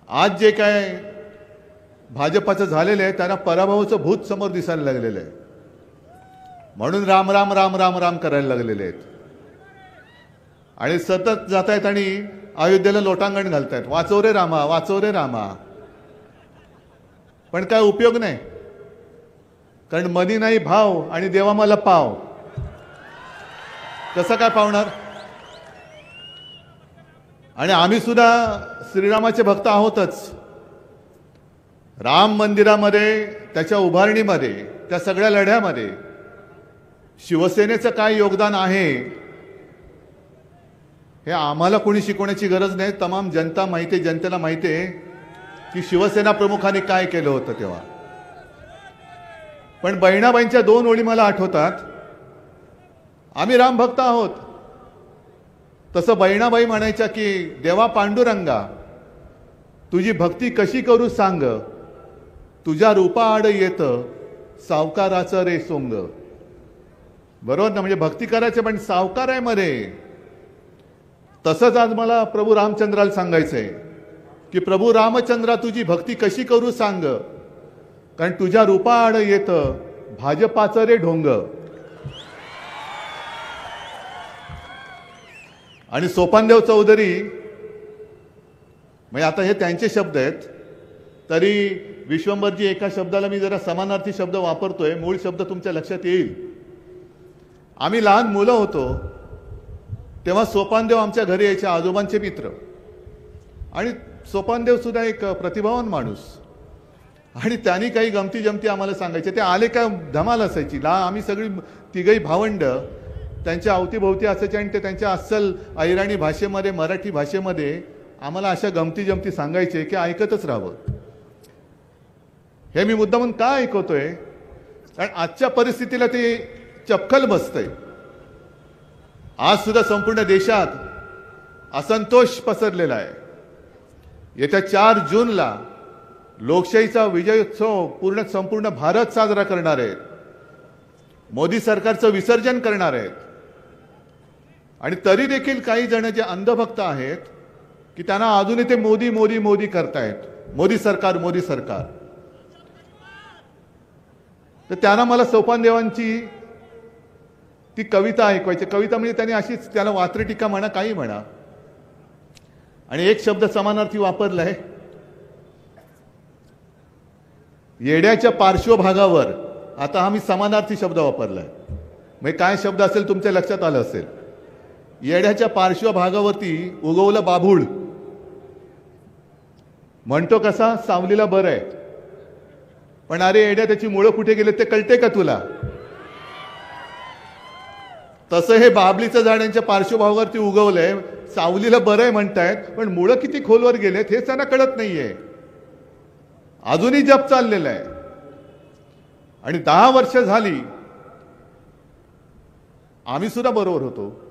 आज जे काय भाजपाचं झालेलं आहे त्यांना पराभवाचं भूत समोर दिसायला लागलेलं आहे, म्हणून राम राम राम राम राम करायला लागलेले आहेत आणि सतत जात आहेत आणि अयोध्येला लोटांगण घालतायत, वाचव रे रामा, वाचव रे रामा. पण काय उपयोग नाही, कारण मनी नाही भाव आणि देवा मला पाव. कसं काय पावणार? आणि आम्ही सुद्धा श्रीरामाचे भक्त आहोतच. राम मंदिरामध्ये, त्याच्या उभारणीमध्ये, त्या सगळ्या लढ्यामध्ये शिवसेनेचं काय योगदान आहे हे आम्हाला कोणी शिकवण्याची गरज नाही. तमाम जनता माहिती आहे, जनतेला माहिती आहे की शिवसेना प्रमुखांनी काय केलं होतं तेव्हा. पण बहिणाबाईंच्या 2 ओळी मला आठवतात. आम्ही राम भक्त आहोत, तसं बहिणाबाई म्हणायच्या की देवा पांडुरंगा तुझी भक्ती कशी करू सांग, तुझ्या रूपाआड येतं सावकाराचं रे सोंग. बरोबर ना? म्हणजे भक्ती करायचं पण सावकार आहे मरे. तसंच आज मला प्रभू रामचंद्राला सांगायचंय की प्रभू रामचंद्रा तुझी भक्ती कशी करू सांग, कारण तुझ्या रूपाआड येतं भाजपाचं रे ढोंग. आणि सोपानदेव चौधरी, म्हणजे आता हे त्यांचे शब्द आहेत, तरी विश्वंभरजी एका शब्दाला मी जरा समानार्थी शब्द वापरतोय, मूळ शब्द तुमच्या लक्षात येईल. आम्ही लहान मुलं होतो तेव्हा सोपानदेव आमच्या घरी यायचे, आजोबांचे मित्र. आणि सोपानदेव सुद्धा एक प्रतिभावान माणूस, आणि त्यांनी काही गमती जमती आम्हाला सांगायचे. ते आले काय धमाल असायची. आम्ही सगळी तिघही भावंड त्यांच्या अवतीभोवती असायचे आणि ते त्यांच्या अस्सल अहिराणी भाषेमध्ये, मराठी भाषेमध्ये आम्हाला अशा गमती जमती सांगायचे की ऐकतच राहावं. हे मी मुद्दामून का ऐकवतोय? कारण आजच्या परिस्थितीला ते चपखल बसतंय. आज सुद्धा संपूर्ण देशात असंतोष पसरलेला आहे. येत्या 4 जूनला लोकशाहीचा विजयोत्सव संपूर्ण भारत साजरा करणार आहेत. मोदी सरकारचं विसर्जन करणार आहेत. आणि तरी देखील काही जण जे अंधभक्त आहेत की त्यांना अजूनही ते मोदी मोदी मोदी करतायत, मोदी सरकार मोदी सरकार. तर त्यांना मला सोपानदेवांची ती कविता ऐकवायची. कविता म्हणजे त्यांनी अशीच, त्याला वात्रटिका म्हणा, काही म्हणा, आणि एक शब्द समानार्थी वापरलाय, येड्याच्या पार्श्वभागावर. आता आम्ही समानार्थी शब्द वापरलाय, म्हणजे काय शब्द असेल तुमच्या लक्षात आलं असेल. येड्याच्या पार्श्वभागावरती उगवलं बाभूळ. म्हणतो कसा, सावलीला बरं आहे, पण अरे येड्या त्याची मुळं कुठे गेले ते कळते का तुला? तसं हे बाबलीचं झाड यांच्या पार्श्वभागावरती उगवलंय, सावलीला बरं आहे म्हणतायत, पण मुळं किती खोलवर गेलेत हेच त्यांना कळत नाहीये. अजूनही जप चाललेला आहे. आणि 10 वर्ष झाली आम्ही सुद्धा बरोबर होतो.